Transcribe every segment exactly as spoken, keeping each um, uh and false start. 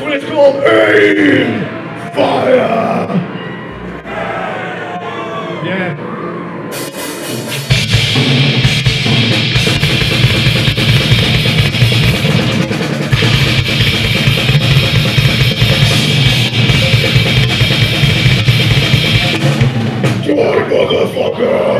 one is called Aim Fire! Yeah. Die, motherfucker!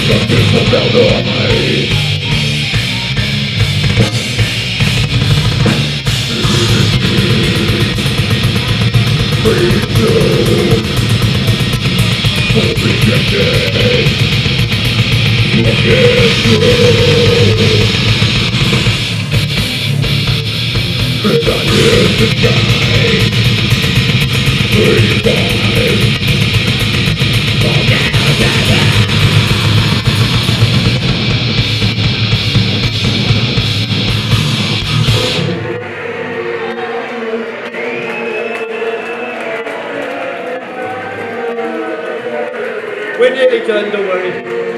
Justice will now die. Freedom for rejected. Look it through. And I hear the sky. Freedom. We're nearly done, don't worry.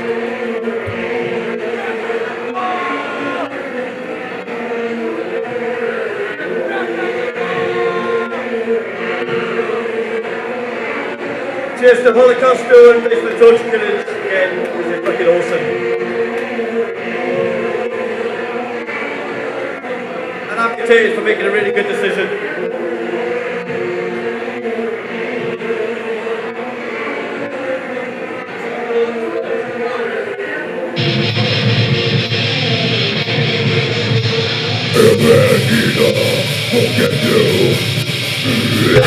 Cheers to Holocaust Stone, thanks for the torture killers again, it was fucking awesome. And Amputated for making a really good decision. Imagina, forget you.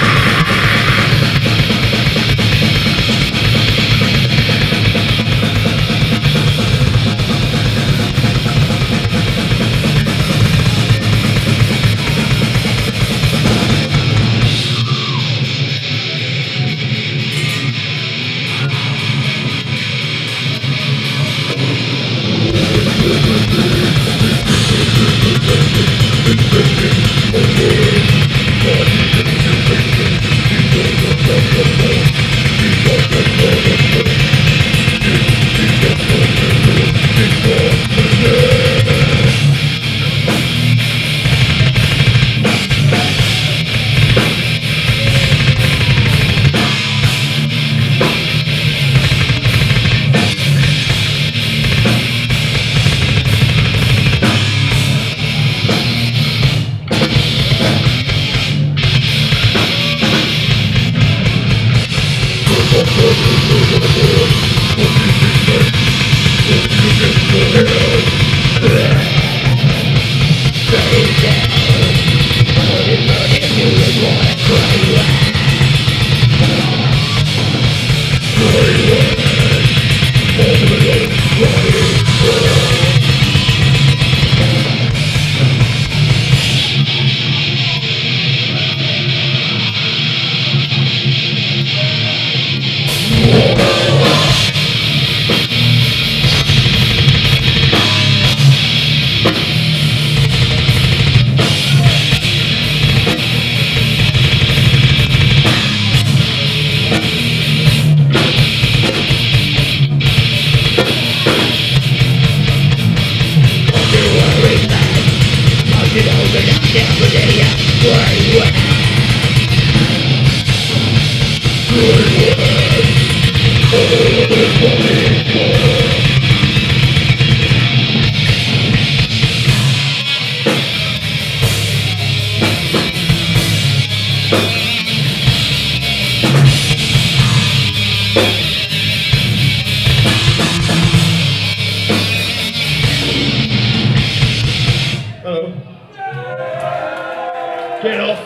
Get off.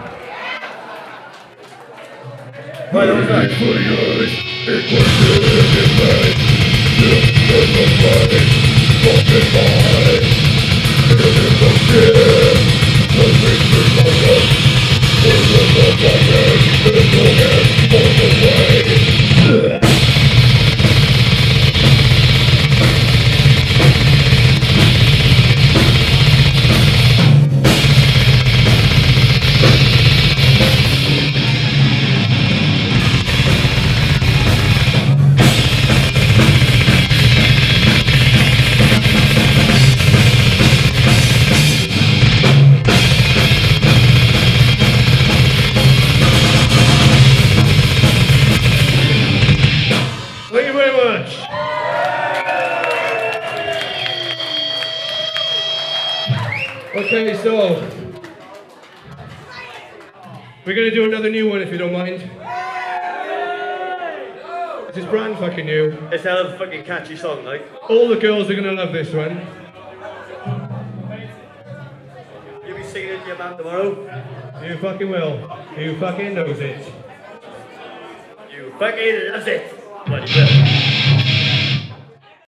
Why don't I? Thank you very much. Okay, so we're gonna do another new one if you don't mind. It's brand fucking new. It's a hell of a fucking catchy song, like. All the girls are gonna love this one. You'll be singing it to your band tomorrow. You fucking will. You fucking knows it. You fucking loves it. What is it?